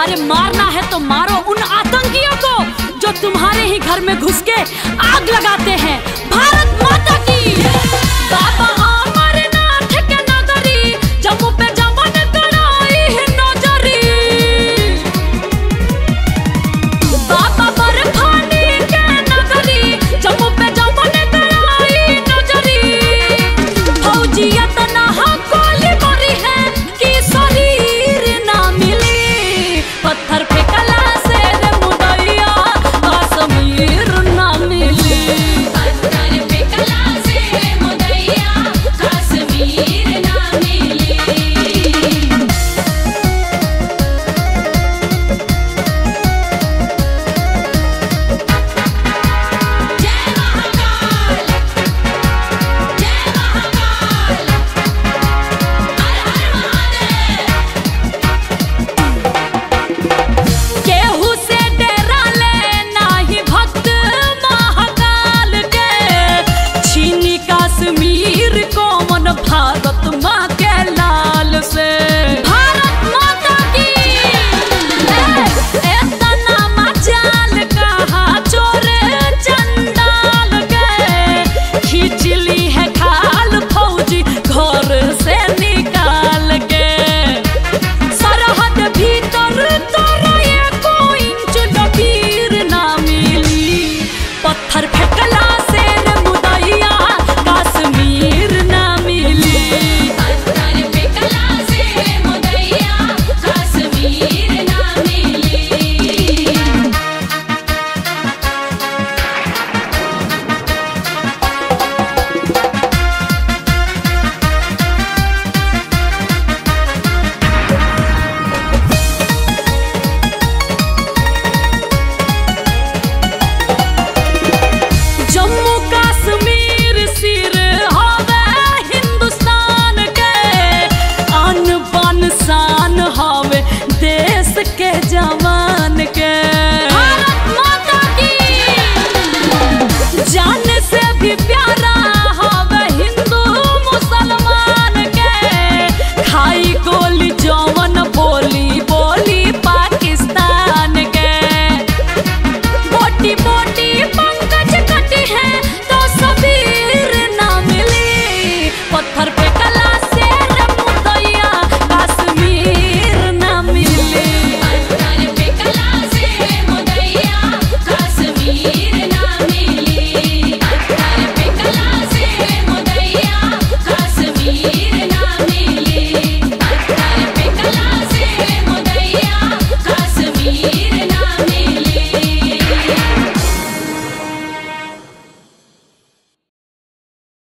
अरे मारना है तो मारो उन आतंकियों को जो तुम्हारे ही घर में घुस के आग लगाते हैं। भारत माता की। बाबा अमरनाथ के नगरी जम्मू पे जमन कड़ाई है नजरी। बाबा बर्फानी के नगरी जम्मू पे जमन कड़ाई नजरी। फौजी इतना गोली मारी है कि शरीर ना मिली। पत्थर फेंकला से रे मुदैया कश्मीर ना मिली। पत्थर फेंकला से रे मुदैया कश्मीर ना मिली। जय महाकाल, जय महाकाल, हर हर महादेव। केहू से डरा ले नाही भक्त महाकाल के। छीनी कश्मीर को मन भारत माँ के लाल से। भारत माता की। इतना मचाल कहा चोर चंडाल के। खींच ली है खाल फौजी घर से निकाल के। सरहद भीतर तोरा एको इंच लकीर ना मिली। पत्थर फेंकला से